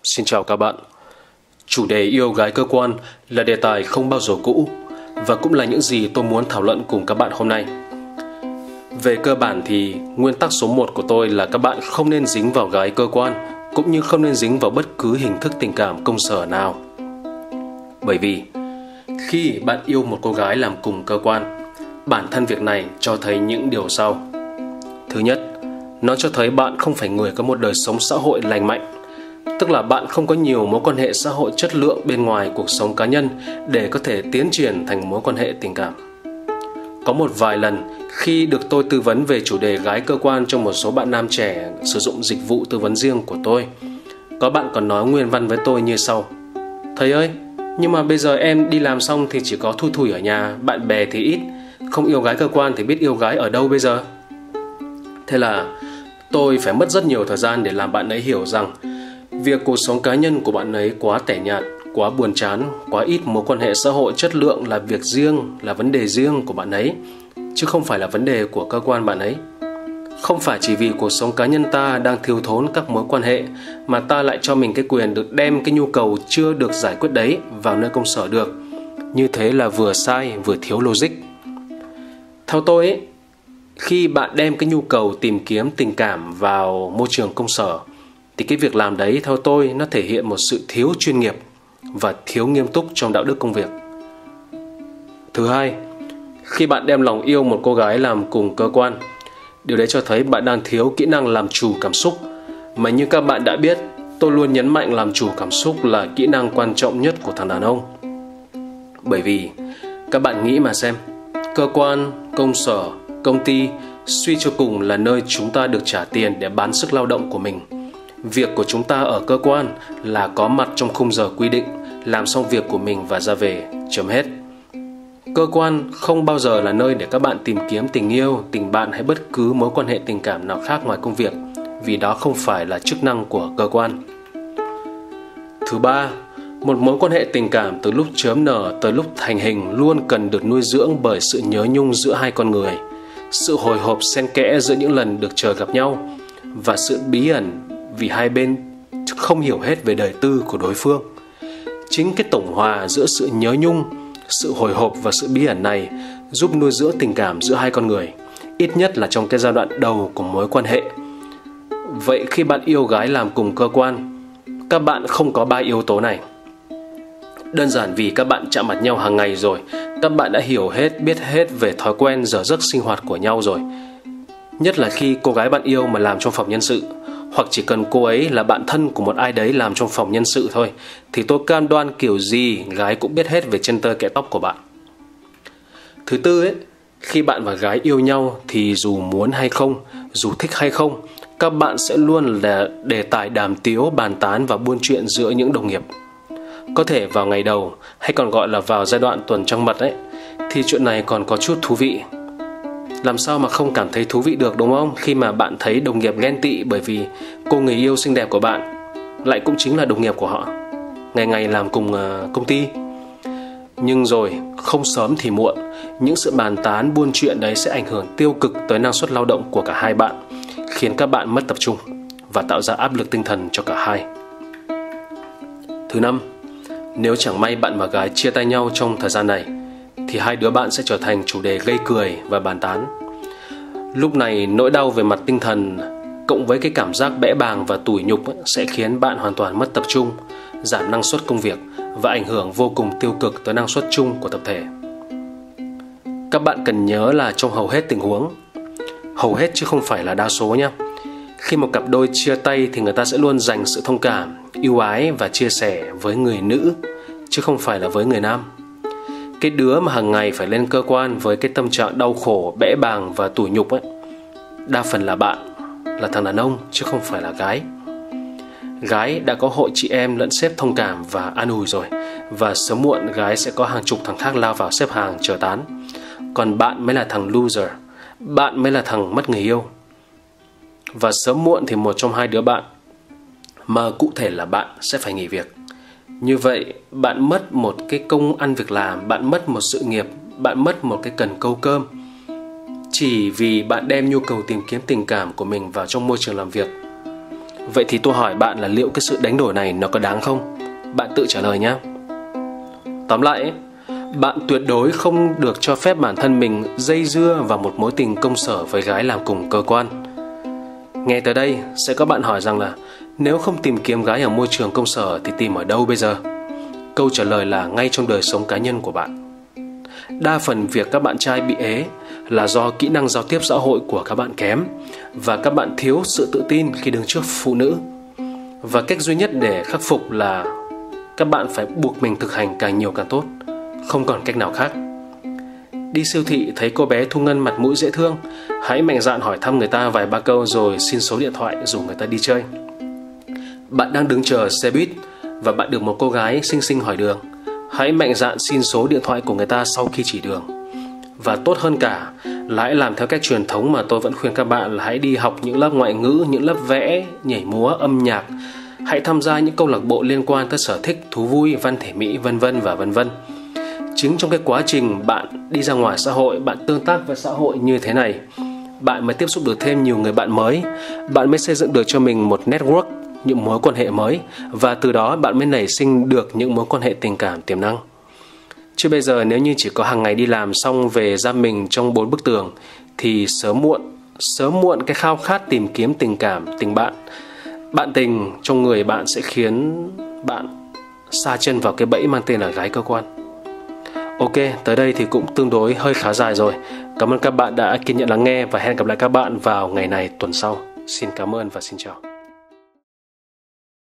Xin chào các bạn. Chủ đề yêu gái cơ quan là đề tài không bao giờ cũ và cũng là những gì tôi muốn thảo luận cùng các bạn hôm nay. Về cơ bản thì nguyên tắc số 1 của tôi là các bạn không nên dính vào gái cơ quan, cũng như không nên dính vào bất cứ hình thức tình cảm công sở nào. Bởi vì khi bạn yêu một cô gái làm cùng cơ quan, bản thân việc này cho thấy những điều sau. Thứ nhất, nó cho thấy bạn không phải người có một đời sống xã hội lành mạnh. Tức là bạn không có nhiều mối quan hệ xã hội chất lượng bên ngoài cuộc sống cá nhân để có thể tiến triển thành mối quan hệ tình cảm. Có một vài lần khi được tôi tư vấn về chủ đề gái cơ quan cho một số bạn nam trẻ sử dụng dịch vụ tư vấn riêng của tôi, có bạn còn nói nguyên văn với tôi như sau: Thầy ơi, nhưng mà bây giờ em đi làm xong thì chỉ có thui thủi ở nhà, bạn bè thì ít, không yêu gái cơ quan thì biết yêu gái ở đâu bây giờ? Thế là tôi phải mất rất nhiều thời gian để làm bạn ấy hiểu rằng việc cuộc sống cá nhân của bạn ấy quá tẻ nhạt, quá buồn chán, quá ít mối quan hệ xã hội chất lượng là việc riêng, là vấn đề riêng của bạn ấy, chứ không phải là vấn đề của cơ quan bạn ấy. Không phải chỉ vì cuộc sống cá nhân ta đang thiếu thốn các mối quan hệ mà ta lại cho mình cái quyền được đem cái nhu cầu chưa được giải quyết đấy vào nơi công sở được. Như thế là vừa sai vừa thiếu logic. Theo tôi ấy, khi bạn đem cái nhu cầu tìm kiếm tình cảm vào môi trường công sở thì cái việc làm đấy theo tôi nó thể hiện một sự thiếu chuyên nghiệp và thiếu nghiêm túc trong đạo đức công việc. Thứ hai, khi bạn đem lòng yêu một cô gái làm cùng cơ quan, điều đấy cho thấy bạn đang thiếu kỹ năng làm chủ cảm xúc. Mà như các bạn đã biết, tôi luôn nhấn mạnh làm chủ cảm xúc là kỹ năng quan trọng nhất của thằng đàn ông. Bởi vì các bạn nghĩ mà xem, cơ quan, công sở, công ty suy cho cùng là nơi chúng ta được trả tiền để bán sức lao động của mình. Việc của chúng ta ở cơ quan là có mặt trong khung giờ quy định, làm xong việc của mình và ra về, chấm hết. Cơ quan không bao giờ là nơi để các bạn tìm kiếm tình yêu, tình bạn hay bất cứ mối quan hệ tình cảm nào khác ngoài công việc, vì đó không phải là chức năng của cơ quan. Thứ ba, một mối quan hệ tình cảm từ lúc chớm nở tới lúc thành hình luôn cần được nuôi dưỡng bởi sự nhớ nhung giữa hai con người, sự hồi hộp xen kẽ giữa những lần được chờ gặp nhau, và sự bí ẩn vì hai bên không hiểu hết về đời tư của đối phương. Chính cái tổng hòa giữa sự nhớ nhung, sự hồi hộp và sự bí ẩn này giúp nuôi dưỡng tình cảm giữa hai con người, ít nhất là trong cái giai đoạn đầu của mối quan hệ. Vậy khi bạn yêu gái làm cùng cơ quan, các bạn không có ba yếu tố này. Đơn giản vì các bạn chạm mặt nhau hàng ngày rồi, các bạn đã hiểu hết, biết hết về thói quen giờ giấc sinh hoạt của nhau rồi. Nhất là khi cô gái bạn yêu mà làm trong phòng nhân sự, hoặc chỉ cần cô ấy là bạn thân của một ai đấy làm trong phòng nhân sự thôi, thì tôi cam đoan kiểu gì gái cũng biết hết về chân tơ kẽ tóc của bạn. Thứ tư ấy, khi bạn và gái yêu nhau thì dù muốn hay không, dù thích hay không, các bạn sẽ luôn là đề tài đàm tiếu, bàn tán và buôn chuyện giữa những đồng nghiệp. Có thể vào ngày đầu, hay còn gọi là vào giai đoạn tuần trăng mật ấy, thì chuyện này còn có chút thú vị. Làm sao mà không cảm thấy thú vị được, đúng không? Khi mà bạn thấy đồng nghiệp ghen tị bởi vì cô người yêu xinh đẹp của bạn lại cũng chính là đồng nghiệp của họ, ngày ngày làm cùng công ty. Nhưng rồi, không sớm thì muộn, những sự bàn tán buôn chuyện đấy sẽ ảnh hưởng tiêu cực tới năng suất lao động của cả hai bạn, khiến các bạn mất tập trung và tạo ra áp lực tinh thần cho cả hai. Thứ năm, nếu chẳng may bạn và gái chia tay nhau trong thời gian này, thì hai đứa bạn sẽ trở thành chủ đề gây cười và bàn tán. Lúc này nỗi đau về mặt tinh thần cộng với cái cảm giác bẽ bàng và tủi nhục sẽ khiến bạn hoàn toàn mất tập trung, giảm năng suất công việc và ảnh hưởng vô cùng tiêu cực tới năng suất chung của tập thể. Các bạn cần nhớ là trong hầu hết tình huống, hầu hết chứ không phải là đa số nhé, khi một cặp đôi chia tay thì người ta sẽ luôn dành sự thông cảm, ưu ái và chia sẻ với người nữ, chứ không phải là với người nam. Cái đứa mà hàng ngày phải lên cơ quan với cái tâm trạng đau khổ, bẽ bàng và tủi nhục ấy, đa phần là bạn, là thằng đàn ông chứ không phải là gái. Gái đã có hội chị em lẫn sếp thông cảm và an ủi rồi, và sớm muộn gái sẽ có hàng chục thằng khác lao vào xếp hàng chờ tán. Còn bạn mới là thằng loser, bạn mới là thằng mất người yêu. Và sớm muộn thì một trong hai đứa bạn, mà cụ thể là bạn, sẽ phải nghỉ việc. Như vậy, bạn mất một cái công ăn việc làm, bạn mất một sự nghiệp, bạn mất một cái cần câu cơm, chỉ vì bạn đem nhu cầu tìm kiếm tình cảm của mình vào trong môi trường làm việc. Vậy thì tôi hỏi bạn là liệu cái sự đánh đổi này nó có đáng không? Bạn tự trả lời nhé. Tóm lại ấy, bạn tuyệt đối không được cho phép bản thân mình dây dưa vào một mối tình công sở với gái làm cùng cơ quan. Nghe tới đây, sẽ có bạn hỏi rằng là nếu không tìm kiếm gái ở môi trường công sở thì tìm ở đâu bây giờ? Câu trả lời là ngay trong đời sống cá nhân của bạn. Đa phần việc các bạn trai bị ế là do kỹ năng giao tiếp xã hội của các bạn kém và các bạn thiếu sự tự tin khi đứng trước phụ nữ. Và cách duy nhất để khắc phục là các bạn phải buộc mình thực hành càng nhiều càng tốt, không còn cách nào khác. Đi siêu thị thấy cô bé Thu Ngân mặt mũi dễ thương, hãy mạnh dạn hỏi thăm người ta vài ba câu rồi xin số điện thoại rủ người ta đi chơi. Bạn đang đứng chờ xe buýt và bạn được một cô gái xinh xinh hỏi đường, hãy mạnh dạn xin số điện thoại của người ta sau khi chỉ đường. Và tốt hơn cả là hãy làm theo cách truyền thống mà tôi vẫn khuyên các bạn là hãy đi học những lớp ngoại ngữ, những lớp vẽ, nhảy múa, âm nhạc. Hãy tham gia những câu lạc bộ liên quan tới sở thích, thú vui, văn thể mỹ, vân vân và vân vân. Chính trong cái quá trình bạn đi ra ngoài xã hội, bạn tương tác với xã hội như thế này, bạn mới tiếp xúc được thêm nhiều người bạn mới, bạn mới xây dựng được cho mình một network, những mối quan hệ mới, và từ đó bạn mới nảy sinh được những mối quan hệ tình cảm tiềm năng. Chứ bây giờ nếu như chỉ có hàng ngày đi làm xong về giam mình trong 4 bức tường thì sớm muộn cái khao khát tìm kiếm tình cảm, tình bạn tình trong người bạn sẽ khiến bạn sa chân vào cái bẫy mang tên là gái cơ quan. Ok, tới đây thì cũng tương đối hơi khá dài rồi. Cảm ơn các bạn đã kiên nhẫn lắng nghe và hẹn gặp lại các bạn vào ngày này tuần sau. Xin cảm ơn và xin chào.